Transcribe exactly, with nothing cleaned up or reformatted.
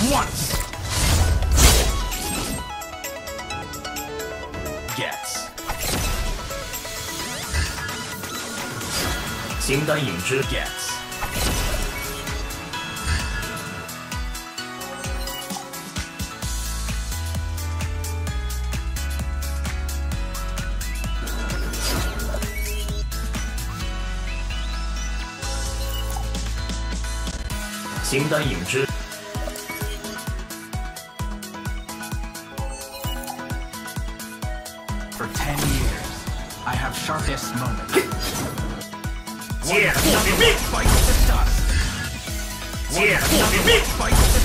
once. Gets. 形单影只 gets. 形单影只 For ten years, I have sharpest moments. Yeah, let me beat fight the dust. Yeah, let me beat fight